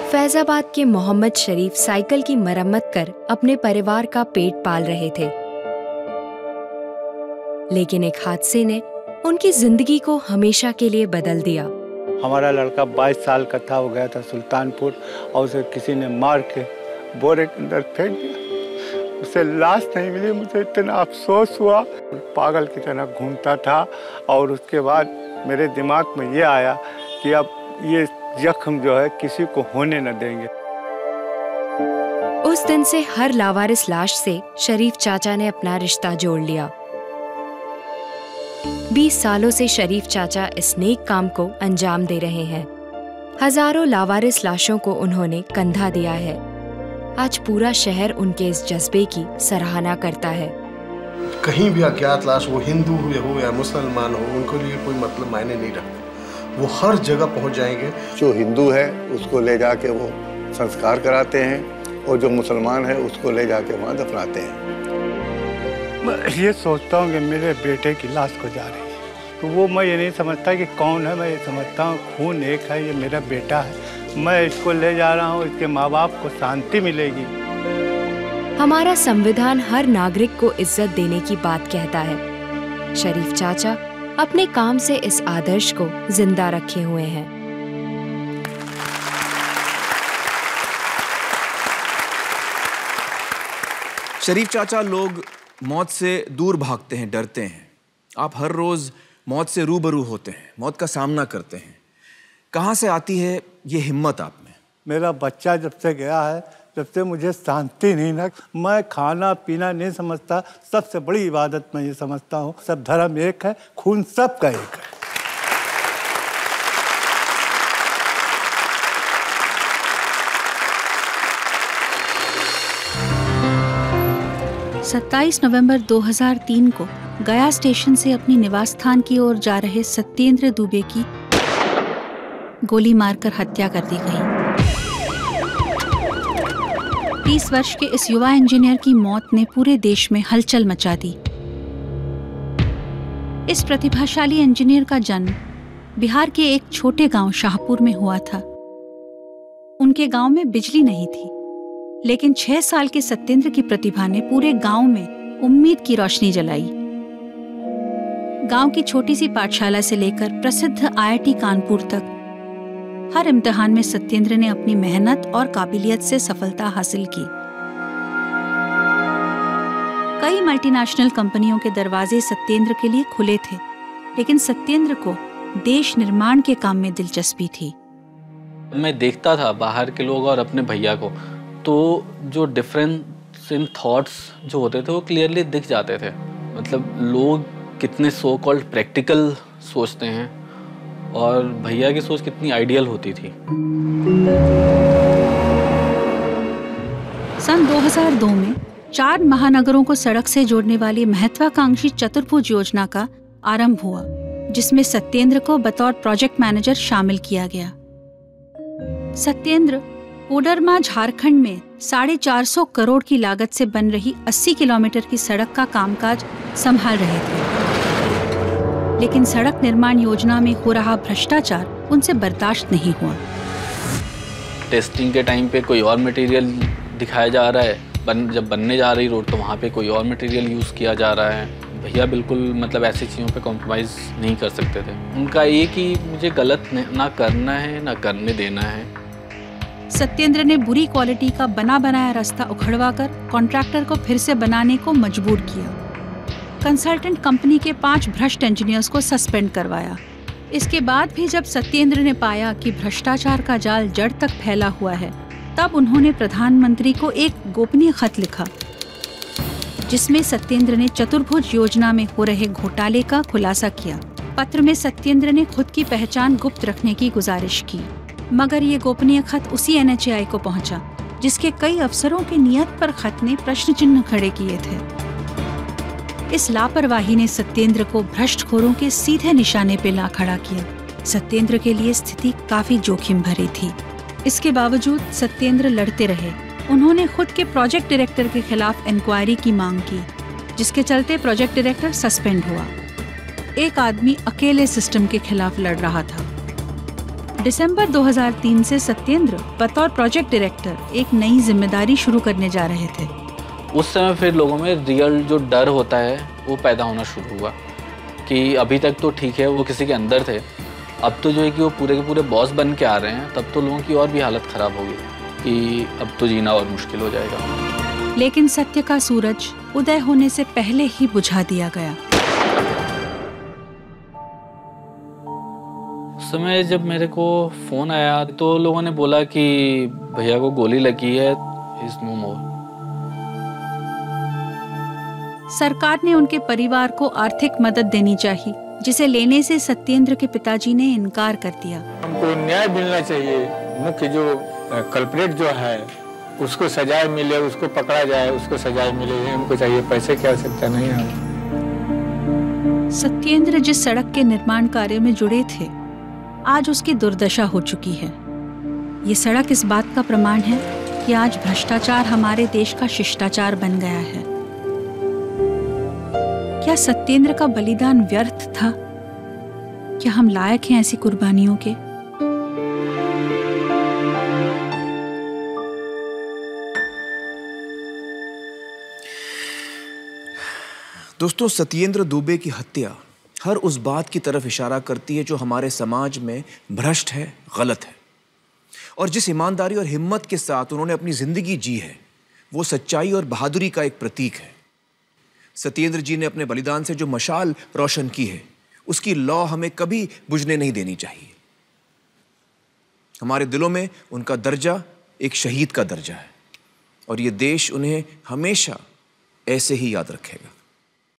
फैजाबाद के मोहम्मद शरीफ साइकिल की मरम्मत कर अपने परिवार का पेट पाल रहे थे, लेकिन एक हादसे ने उनकी जिंदगी को हमेशा के लिए बदल दिया। हमारा लड़का 22 साल का था, वो गया था सुल्तानपुर और उसे किसी ने मार के बोरे के अंदर फेंक दिया। उसे लाश नहीं मिली। मुझे इतना अफसोस हुआ, पागल की तरह घूमता था। और उसके बाद मेरे दिमाग में ये आया कि अब ये जख्म जो है किसी को होने न देंगे। उस दिन से हर लावारिस लाश से शरीफ चाचा ने अपना रिश्ता जोड़ लिया। 20 सालों से शरीफ चाचा इस नेक काम को अंजाम दे रहे हैं। हजारों लावारिस लाशों को उन्होंने कंधा दिया है। आज पूरा शहर उनके इस जज्बे की सराहना करता है। कहीं भी अज्ञात लाश, वो हिंदू हो या मुसलमान हो, उनके लिए कोई मतलब मायने नहीं रखता। वो हर जगह पहुंच जाएंगे। जो हिंदू है उसको ले जाके वो संस्कार कराते हैं और जो मुसलमान है उसको ले जाके वहाँ दफनाते हैं। मैं ये सोचता हूँ कि मेरे बेटे की लाश को जा रही है, तो वो मैं ये नहीं समझता कि कौन है। मैं ये समझता हूँ खून एक है, ये मेरा बेटा है। मैं इसको ले जा रहा हूँ, इसके माँ बाप को शांति मिलेगी। हमारा संविधान हर नागरिक को इज्जत देने की बात कहता है। शरीफ चाचा अपने काम से इस आदर्श को जिंदा रखे हुए हैं। शरीफ चाचा, लोग मौत से दूर भागते हैं, डरते हैं। आप हर रोज मौत से रूबरू होते हैं, मौत का सामना करते हैं। कहाँ से आती है ये हिम्मत आप में? मेरा बच्चा जब से गया है, जब से मुझे शांति नहीं ना। मैं खाना पीना नहीं समझता, सबसे बड़ी इबादत मैं ये समझता हूँ। सब धर्म एक है, खून सबका एक है। 27 नवंबर 2003 को गया स्टेशन से अपनी निवास स्थान की ओर जा रहे सत्येंद्र दुबे की गोली मारकर हत्या कर दी गई। 30 वर्ष के इस युवा इंजीनियर की मौत ने पूरे देश में हलचल मचा दी। इस प्रतिभाशाली इंजीनियर का जन्म बिहार के एक छोटे गांव शाहपुर में हुआ था। उनके गांव में बिजली नहीं थी, लेकिन 6 साल के सत्येंद्र की प्रतिभा ने पूरे गांव में उम्मीद की रोशनी जलाई। गांव की छोटी सी पाठशाला से लेकर प्रसिद्ध IIT कानपुर तक हर इम्तिहान में सत्येंद्र ने अपनी मेहनत और काबिलियत से सफलता हासिल की। कई मल्टीनेशनल कंपनियों के दरवाजे सत्येंद्र के लिए खुले थे, लेकिन सत्येंद्र को देश निर्माण के काम में दिलचस्पी थी। मैं देखता था बाहर के लोग और अपने भैया को, तो जो डिफरेंस इन थॉट्स जो होते थे वो क्लियरली दिख जाते थे। मतलब लोग कितने सो कॉल्ड प्रैक्टिकल सोचते हैं और भैया की सोच कितनी आइडियल होती थी। सन 2002 में 4 महानगरों को सड़क से जोड़ने वाली महत्वाकांक्षी चतुर्भुज योजना का आरंभ हुआ, जिसमें सत्येंद्र को बतौर प्रोजेक्ट मैनेजर शामिल किया गया। सत्येंद्र कोडरमा झारखंड में 450 करोड़ की लागत से बन रही 80 किलोमीटर की सड़क का कामकाज संभाल रहे थे, लेकिन सड़क निर्माण योजना में हो रहा भ्रष्टाचार उनसे बर्दाश्त नहीं हुआ। टेस्टिंग के टाइम पे कोई और मटेरियल दिखाया जा रहा है, जब बनने जा रही रोड तो वहाँ पे कोई और मटेरियल यूज़ किया जा रहा है। भैया बिल्कुल मतलब ऐसी चीज़ों पे कॉम्प्रोमाइज़ नहीं कर सकते थे। उनका ये कि मुझे गलत ना करना है ना करने देना है। सत्येंद्र ने बुरी क्वालिटी का बना बनाया रास्ता उखड़वाकर कॉन्ट्रैक्टर को फिर से बनाने को मजबूर किया। कंसल्टेंट कंपनी के 5 भ्रष्ट इंजीनियर्स को सस्पेंड करवाया। इसके बाद भी जब सत्येंद्र ने पाया कि भ्रष्टाचार का जाल जड़ तक फैला हुआ है, तब उन्होंने प्रधानमंत्री को एक गोपनीय खत लिखा, जिसमें सत्येंद्र ने चतुर्भुज योजना में हो रहे घोटाले का खुलासा किया। पत्र में सत्येंद्र ने खुद की पहचान गुप्त रखने की गुजारिश की, मगर ये गोपनीय खत उसी NHAI को पहुंचा, जिसके कई अफसरों की नियत पर खत ने प्रश्न चिन्ह खड़े किए थे। इस लापरवाही ने सत्येंद्र को भ्रष्टखोरों के सीधे निशाने पे ला खड़ा किया। सत्येंद्र के लिए स्थिति काफी जोखिम भरी थी। इसके बावजूद सत्येंद्र लड़ते रहे। उन्होंने खुद के प्रोजेक्ट डायरेक्टर के खिलाफ इंक्वायरी की मांग की, जिसके चलते प्रोजेक्ट डायरेक्टर सस्पेंड हुआ। एक आदमी अकेले सिस्टम के खिलाफ लड़ रहा था। दिसंबर 2003 से सत्येंद्र बतौर प्रोजेक्ट डायरेक्टर एक नई जिम्मेदारी शुरू करने जा रहे थे। उस समय फिर लोगों में रियल जो डर होता है वो पैदा होना शुरू हुआ कि अभी तक तो ठीक है वो किसी के अंदर थे, अब तो जो है कि वो पूरे के पूरे बॉस बन के आ रहे हैं, तब तो लोगों की और भी हालत ख़राब होगी कि अब तो जीना और मुश्किल हो जाएगा। लेकिन सत्य का सूरज उदय होने से पहले ही बुझा दिया गया। उस समय जब मेरे को फ़ोन आया तो लोगों ने बोला कि भैया को गोली लगी है, इज नो मोर। सरकार ने उनके परिवार को आर्थिक मदद देनी चाहिए, जिसे लेने से सत्येंद्र के पिताजी ने इनकार कर दिया। हमको न्याय मिलना चाहिए, मुख्य जो कल्प्रेट जो है उसको सजाए मिले, उसको पकड़ा जाए, उसको सजाए मिले, हमको चाहिए, पैसे की आवश्यकता नहीं है। सत्येंद्र जिस सड़क के निर्माण कार्य में जुड़े थे, आज उसकी दुर्दशा हो चुकी है। ये सड़क इस बात का प्रमाण है कि आज भ्रष्टाचार हमारे देश का शिष्टाचार बन गया है। क्या सत्येंद्र का बलिदान व्यर्थ था? क्या हम लायक हैं ऐसी कुर्बानियों के? दोस्तों, सत्येंद्र दुबे की हत्या हर उस बात की तरफ इशारा करती है जो हमारे समाज में भ्रष्ट है, गलत है। और जिस ईमानदारी और हिम्मत के साथ उन्होंने अपनी जिंदगी जी है, वो सच्चाई और बहादुरी का एक प्रतीक है। सत्येंद्र जी ने अपने बलिदान से जो मशाल रोशन की है, उसकी लौ हमें कभी बुझने नहीं देनी चाहिए। हमारे दिलों में उनका दर्जा एक शहीद का दर्जा है और ये देश उन्हें हमेशा ऐसे ही याद रखेगा।